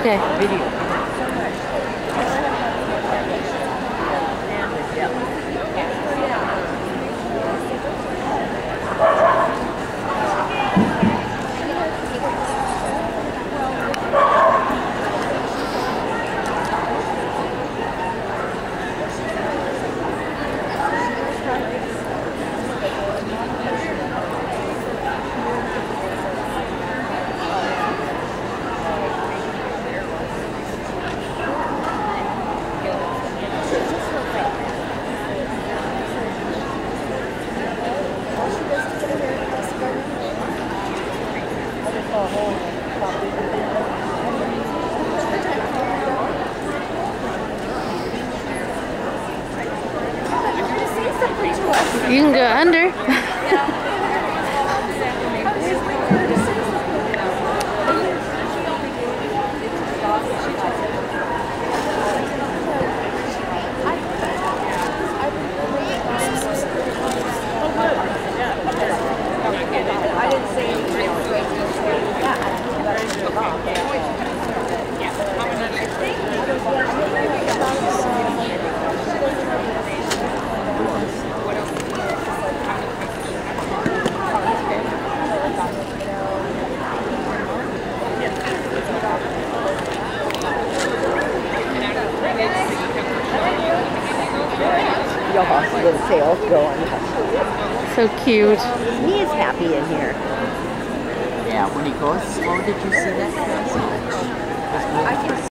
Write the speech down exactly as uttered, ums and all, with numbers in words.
Okay. Video. You can go under. Yoha's little tail going. So cute. He is happy in here. Yeah, when he goes slow, did you see that?